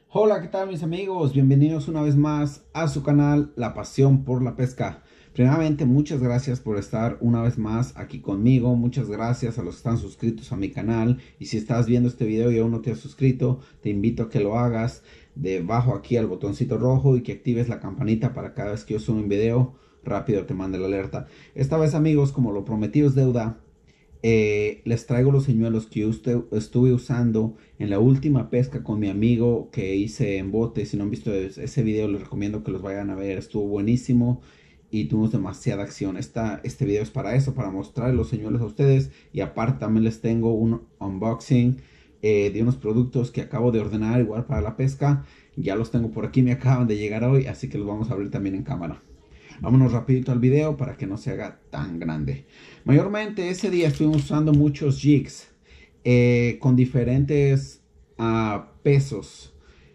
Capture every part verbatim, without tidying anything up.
Hola, ¿qué tal mis amigos? Bienvenidos una vez más a su canal La Pasión por la Pesca. Primeramente, muchas gracias por estar una vez más aquí conmigo. Muchas gracias a los que están suscritos a mi canal. Y si estás viendo este video y aún no te has suscrito, te invito a que lo hagas debajo aquí al botoncito rojo y que actives la campanita para cada vez que yo suba un video, rápido te mande la alerta. Esta vez amigos, como lo prometido es deuda, eh, les traigo los señuelos que yo usted, estuve usando en la última pesca con mi amigo que hice en bote. Si no han visto ese video, les recomiendo que los vayan a ver. Estuvo buenísimo y tuvimos demasiada acción. Esta, este video es para eso, para mostrar los señuelos a ustedes. Y aparte también les tengo un unboxing eh, de unos productos que acabo de ordenar igual para la pesca. Ya los tengo por aquí, me acaban de llegar hoy, así que los vamos a abrir también en cámara. Vámonos rapidito al video para que no se haga tan grande. Mayormente ese día estuvimos usando muchos jigs eh, con diferentes uh, pesos.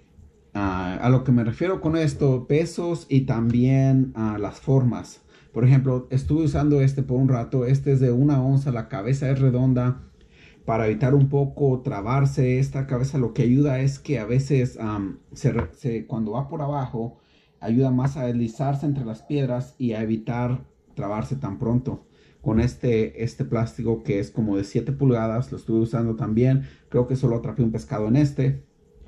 Uh, a lo que me refiero con esto, pesos y también uh, las formas. Por ejemplo, estuve usando este por un rato. Este es de una onza, la cabeza es redonda. Para evitar un poco trabarse esta cabeza, lo que ayuda es que a veces um, se, se, cuando va por abajo ayuda más a deslizarse entre las piedras y a evitar trabarse tan pronto. Con este, este plástico que es como de siete pulgadas, lo estuve usando también. Creo que solo atrapé un pescado en este.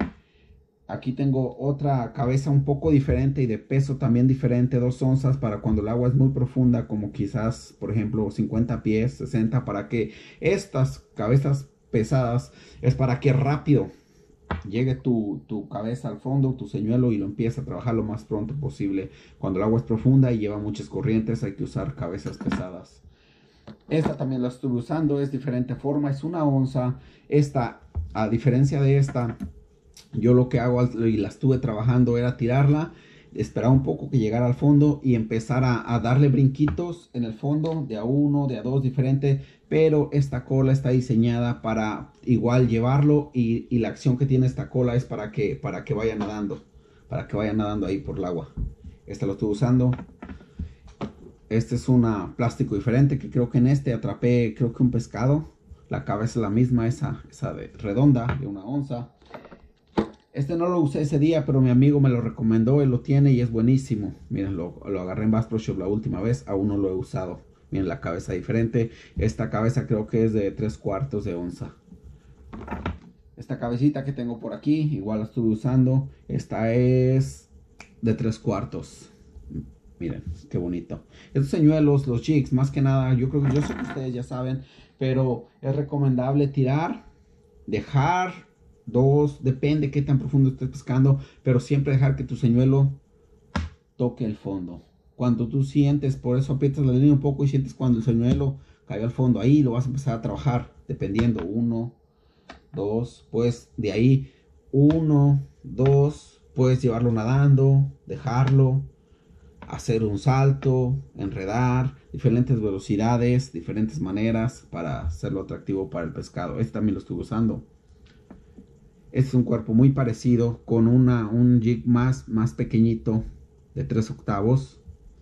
Aquí tengo otra cabeza un poco diferente y de peso también diferente, dos onzas para cuando el agua es muy profunda, como quizás, por ejemplo, cincuenta pies, sesenta, para que estas cabezas pesadas es para que rápido llegue tu, tu cabeza al fondo, tu señuelo, y lo empieza a trabajar lo más pronto posible. Cuando el agua es profunda y lleva muchas corrientes, hay que usar cabezas pesadas. Esta también la estuve usando, es diferente forma, es una onza. Esta, a diferencia de esta, yo lo que hago y la estuve trabajando era tirarla, esperar un poco que llegara al fondo y empezar a, a darle brinquitos en el fondo, de a uno, de a dos, diferente. Pero esta cola está diseñada para igual llevarlo, y, y la acción que tiene esta cola es para que, para que vaya nadando, para que vaya nadando ahí por el agua. Esta lo estuve usando. Este es un plástico diferente que creo que en este atrapé, creo que un pescado. La cabeza es la misma, esa, esa de redonda, de una onza. Este no lo usé ese día, pero mi amigo me lo recomendó, él lo tiene y es buenísimo. Miren, lo, lo agarré en Bass Pro Shop la última vez, aún no lo he usado. Miren la cabeza diferente. Esta cabeza creo que es de tres cuartos de onza. Esta cabecita que tengo por aquí, igual la estuve usando. Esta es de tres cuartos. Miren, qué bonito. Estos señuelos, los jigs, más que nada, yo creo que yo sé que ustedes ya saben, pero es recomendable tirar, dejar dos, depende qué tan profundo estés pescando, pero siempre dejar que tu señuelo toque el fondo. Cuando tú sientes, por eso aprietas la línea un poco y sientes cuando el señuelo cayó al fondo, ahí lo vas a empezar a trabajar, dependiendo, uno, dos, pues de ahí, uno, dos, puedes llevarlo nadando, dejarlo, hacer un salto, enredar, diferentes velocidades, diferentes maneras para hacerlo atractivo para el pescado. Este también lo estuve usando. Este es un cuerpo muy parecido, con una, un jig más, más pequeñito, de tres octavos.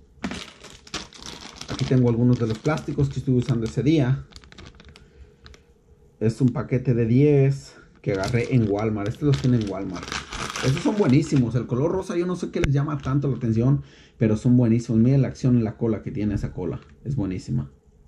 Aquí tengo algunos de los plásticos que estuve usando ese día. Es un paquete de diez que agarré en Walmart. Estos los tienen en Walmart. Estos son buenísimos. El color rosa yo no sé qué les llama tanto la atención, pero son buenísimos. Miren la acción en la cola que tiene esa cola. Es buenísima.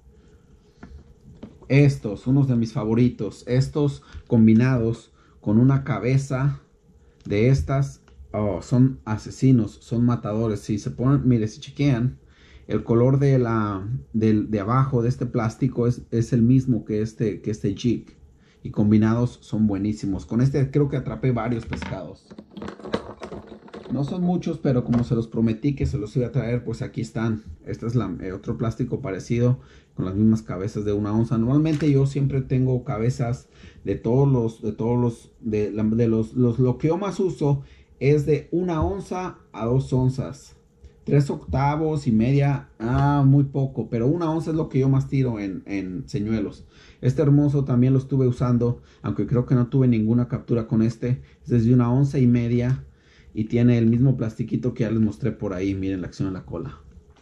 Estos, unos de mis favoritos. Estos combinados con una cabeza de estas, oh, son asesinos, son matadores. Si se ponen, mire, si chequean, el color de la de, de abajo de este plástico es, es el mismo que este, que este jig, y combinados son buenísimos. Con este creo que atrapé varios pescados. No son muchos, pero como se los prometí que se los iba a traer, pues aquí están. Este es la, eh, otro plástico parecido, con las mismas cabezas de una onza. Normalmente yo siempre tengo cabezas de todos los, de todos los, de, de los, los, lo que yo más uso es de una onza a dos onzas. Tres octavos y media, ah, muy poco, pero una onza es lo que yo más tiro en, en señuelos. Este hermoso también lo estuve usando, aunque creo que no tuve ninguna captura con este. Es desde una onza y media. Y tiene el mismo plastiquito que ya les mostré por ahí. Miren la acción en la cola.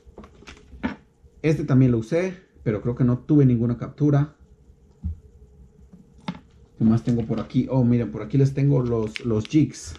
Este también lo usé, pero creo que no tuve ninguna captura. ¿Qué más tengo por aquí? Oh, miren, por aquí les tengo los, los jigs.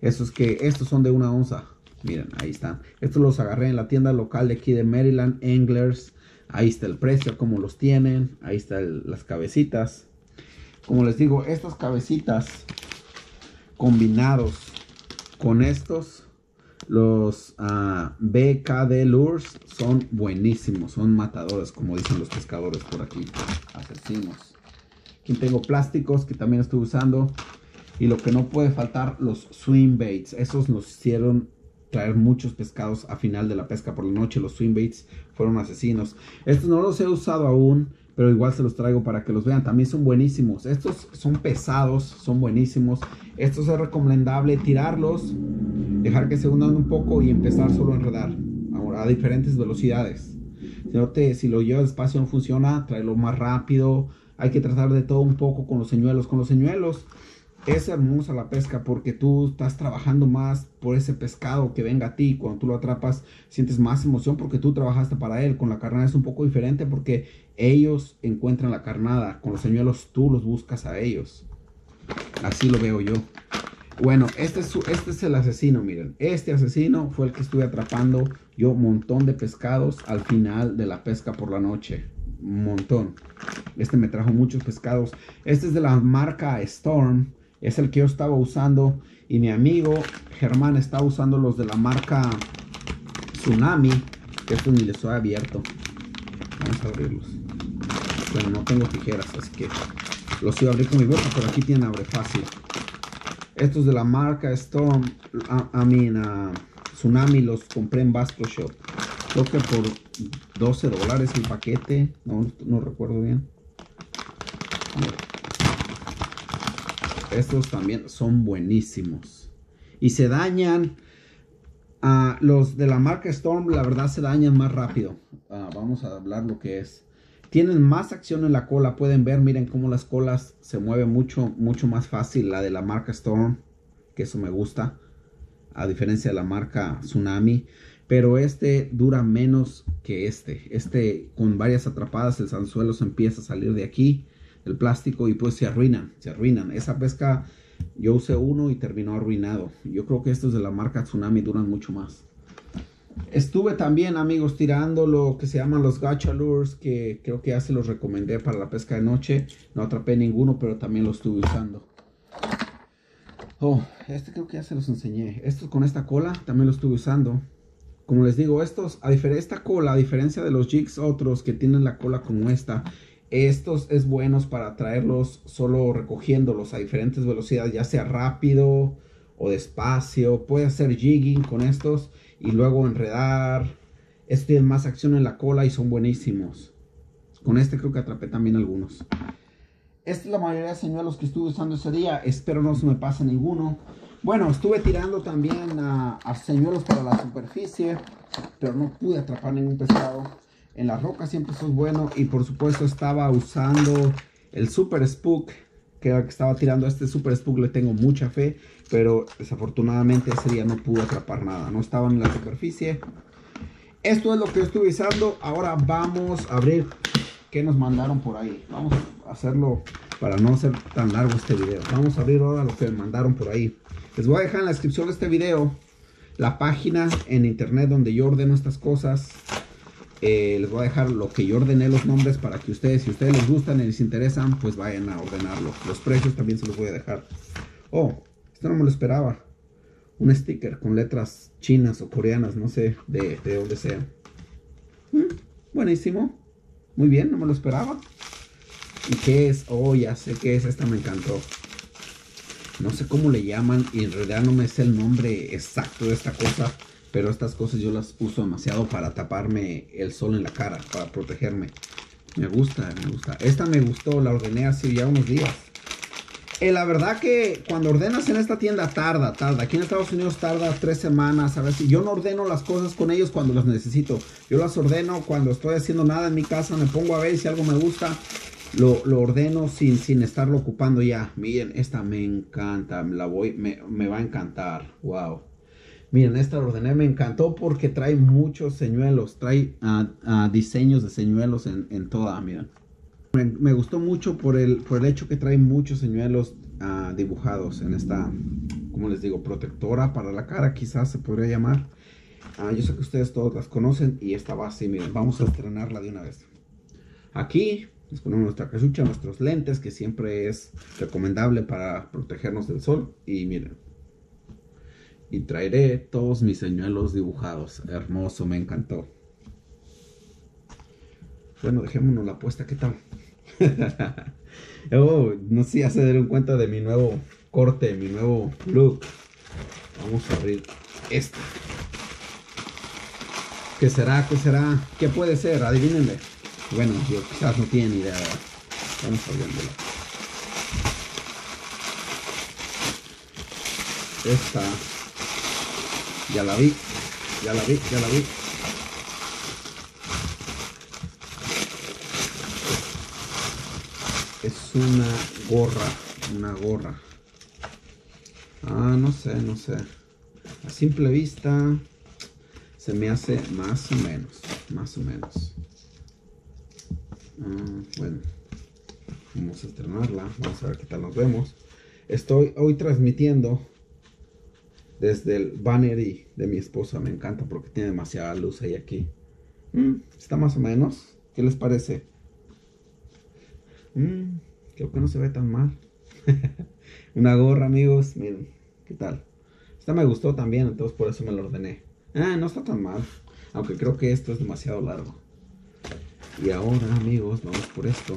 Estos que, estos son de una onza. Miren, ahí están. Estos los agarré en la tienda local de aquí de Maryland, Anglers. Ahí está el precio, como los tienen. Ahí están las cabecitas. Como les digo, estas cabecitas combinados con estos, los uh, B K D Lures, son buenísimos. Son matadores, como dicen los pescadores por aquí. Asesinos. Aquí tengo plásticos que también estoy usando. Y lo que no puede faltar, los swim baits. Esos nos hicieron traer muchos pescados a final de la pesca por la noche. Los swim baits fueron asesinos. Estos no los he usado aún, pero igual se los traigo para que los vean. También son buenísimos. Estos son pesados, son buenísimos. Estos es recomendable tirarlos, dejar que se hundan un poco y empezar solo a enredar a, a diferentes velocidades. Si, no te, si lo llevas despacio no funciona, tráelo más rápido. Hay que tratar de todo un poco con los señuelos. Con los señuelos es hermosa la pesca porque tú estás trabajando más por ese pescado que venga a ti. Cuando tú lo atrapas sientes más emoción porque tú trabajaste para él. Con la carnada es un poco diferente porque ellos encuentran la carnada. Con los señuelos tú los buscas a ellos. Así lo veo yo. Bueno, este es, su, este es el asesino, miren. Este asesino fue el que estuve atrapando yo un montón de pescados al final de la pesca por la noche. Un montón. Este me trajo muchos pescados. Este es de la marca Storm. Es el que yo estaba usando. Y mi amigo Germán está usando los de la marca Tsunami. Que estos ni les he abierto. Vamos a abrirlos. Bueno, no tengo tijeras, así que los iba a abrir con mi boca, pero aquí tienen abre fácil. Estos de la marca Storm, I mean, uh, Tsunami, los compré en Bass Pro Shop. Creo que por doce dólares el paquete. No, no recuerdo bien. Estos también son buenísimos. Y se dañan. Uh, los de la marca Storm, la verdad, se dañan más rápido. Uh, vamos a hablar lo que es. Tienen más acción en la cola. Pueden ver, miren cómo las colas se mueven mucho, mucho más fácil. La de la marca Storm, que eso me gusta. A diferencia de la marca Tsunami. Pero este dura menos que este. Este con varias atrapadas el anzuelo se empieza a salir de aquí. El plástico y pues se arruinan. Se arruinan. Esa pesca yo usé uno y terminó arruinado. Yo creo que estos de la marca Tsunami duran mucho más. Estuve también, amigos, tirando lo que se llaman los gacha lures, que creo que ya se los recomendé para la pesca de noche. No atrapé ninguno, pero también los estuve usando. Oh, este creo que ya se los enseñé. Estos con esta cola también los estuve usando. Como les digo, estos, a diferencia esta cola, a diferencia de los jigs otros que tienen la cola como esta, estos es buenos para traerlos solo recogiéndolos a diferentes velocidades, ya sea rápido o despacio. Puede hacer jigging con estos y luego enredar. Estos tienen más acción en la cola y son buenísimos. Con este creo que atrapé también algunos. Esta es la mayoría de señuelos que estuve usando ese día. Espero no se me pase ninguno. Bueno, estuve tirando también a, a señuelos para la superficie, pero no pude atrapar ningún pescado. En las rocas siempre eso es bueno. Y por supuesto estaba usando el Super Spook, que era el que estaba tirando. Este Super Spook le tengo mucha fe, pero desafortunadamente ese día no pude atrapar nada. No estaban en la superficie. Esto es lo que yo estuve usando. Ahora vamos a abrir qué nos mandaron por ahí. Vamos a hacerlo para no hacer tan largo este video. Vamos a abrir ahora lo que me mandaron por ahí. Les voy a dejar en la descripción de este video la página en internet donde yo ordeno estas cosas. Eh, les voy a dejar lo que yo ordené, los nombres, para que ustedes, si a ustedes les gustan y les interesan, pues vayan a ordenarlo. Los precios también se los voy a dejar. Oh, esto no me lo esperaba. Un sticker con letras chinas o coreanas, no sé de, de dónde sea. Mm, buenísimo. Muy bien, no me lo esperaba. ¿Y qué es? Oh, ya sé qué es. Esta me encantó. No sé cómo le llaman y en realidad no me sé el nombre exacto de esta cosa. Pero estas cosas yo las uso demasiado para taparme el sol en la cara, para protegerme. Me gusta, me gusta. Esta me gustó, la ordené hace ya unos días. Eh, la verdad que cuando ordenas en esta tienda tarda, tarda. Aquí en Estados Unidos tarda tres semanas. A ver si yo no ordeno las cosas con ellos cuando las necesito. Yo las ordeno cuando estoy haciendo nada en mi casa. Me pongo a ver si algo me gusta. Lo, lo ordeno sin, sin estarlo ocupando ya. Miren, esta me encanta. La voy, me, me va a encantar. Wow. Miren, esta la ordené, me encantó porque trae muchos señuelos, trae uh, uh, diseños de señuelos en, en toda, miren. Me, me gustó mucho por el, por el hecho que trae muchos señuelos uh, dibujados en esta, como les digo, protectora para la cara, quizás se podría llamar. Ah, yo sé que ustedes todos las conocen y esta va así, miren, vamos a estrenarla de una vez. Aquí nos ponemos nuestra cachucha, nuestros lentes, que siempre es recomendable para protegernos del sol. Y miren, y traeré todos mis señuelos dibujados. Hermoso, me encantó. Bueno, dejémonos la puesta, ¿qué tal? Oh, no sé si ya se dieron cuenta de mi nuevo corte, mi nuevo look. Vamos a abrir esta. ¿Qué será? ¿Qué será? ¿Qué puede ser? Adivínenle. Bueno, yo quizás no tienen idea, ¿verdad? Vamos abriéndola. Esta. Ya la vi. Ya la vi, ya la vi. Es una gorra. Una gorra. Ah, no sé, no sé. A simple vista se me hace más o menos. Más o menos. Ah, bueno. Vamos a estrenarla. Vamos a ver qué tal nos vemos. Estoy hoy transmitiendo desde el banner de mi esposa. Me encanta porque tiene demasiada luz ahí aquí. Mm, está más o menos. ¿Qué les parece? Mm, creo que no se ve tan mal. Una gorra, amigos. Miren, ¿qué tal? Esta me gustó también, entonces por eso me lo ordené. Ah, no está tan mal. Aunque creo que esto es demasiado largo. Y ahora, amigos, vamos por esto.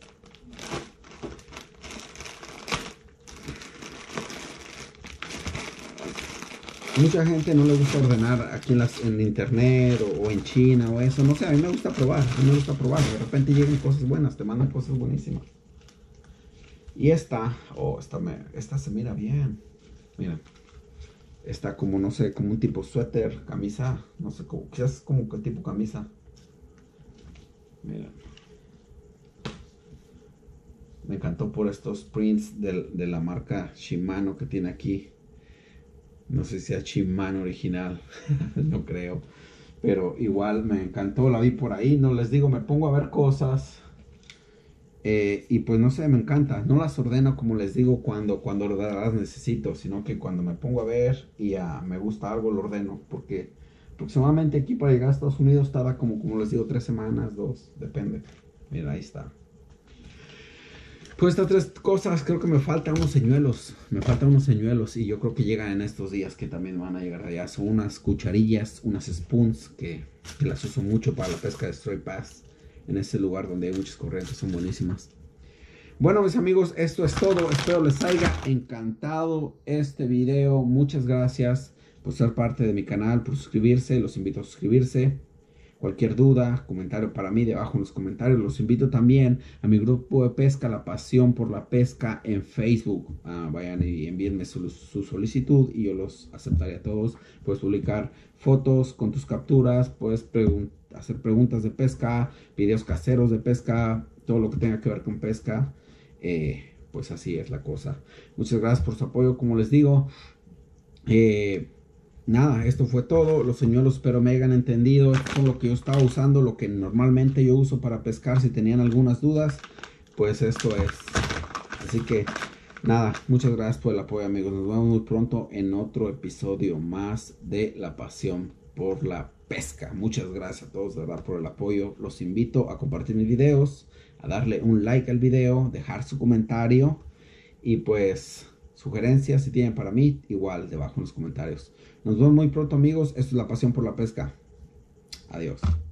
Mucha gente no le gusta ordenar aquí en, las, en internet o, o en China o eso. No sé, a mí me gusta probar. A mí me gusta probar. De repente llegan cosas buenas, te mandan cosas buenísimas. Y esta, oh, esta, me, esta se mira bien. Mira. Está como, no sé, como un tipo suéter, camisa. No sé, como, quizás como que tipo camisa. Mira. Me encantó por estos prints de, de la marca Shimano que tiene aquí. No sé si sea Shimano original, no creo. Pero igual me encantó, la vi por ahí. No les digo, me pongo a ver cosas. Eh, y pues no sé, me encanta. No las ordeno como les digo cuando, cuando las necesito, sino que cuando me pongo a ver y uh, me gusta algo lo ordeno. Porque aproximadamente aquí para llegar a Estados Unidos tarda como, como les digo, tres semanas, dos, depende. Mira, ahí está. Pues estas tres cosas, creo que me faltan unos señuelos. Me faltan unos señuelos y yo creo que llegan en estos días que también van a llegar allá. Son unas cucharillas, unas spoons que, que las uso mucho para la pesca de Stray Bass. En ese lugar donde hay muchas corrientes, son buenísimas. Bueno, mis amigos, esto es todo. Espero les haya encantado este video. Muchas gracias por ser parte de mi canal, por suscribirse. Los invito a suscribirse. Cualquier duda, comentario para mí, debajo en los comentarios. Los invito también a mi grupo de pesca, La Pasión por la Pesca, en Facebook. Ah, vayan y envíenme su, su solicitud y yo los aceptaré a todos. Puedes publicar fotos con tus capturas, puedes pregun hacer preguntas de pesca, videos caseros de pesca, todo lo que tenga que ver con pesca. Eh, pues así es la cosa. Muchas gracias por su apoyo, como les digo. Eh... Nada, esto fue todo. Los señuelos espero me hayan entendido. Esto es lo que yo estaba usando, lo que normalmente yo uso para pescar. Si tenían algunas dudas, pues esto es. Así que nada, muchas gracias por el apoyo, amigos. Nos vemos muy pronto en otro episodio más de La Pasión por la Pesca. Muchas gracias a todos, de verdad, por el apoyo. Los invito a compartir mis videos, a darle un like al video, dejar su comentario y pues sugerencias si tienen para mí, igual debajo en los comentarios. Nos vemos muy pronto, amigos. Esto es La Pasión por la Pesca. Adiós.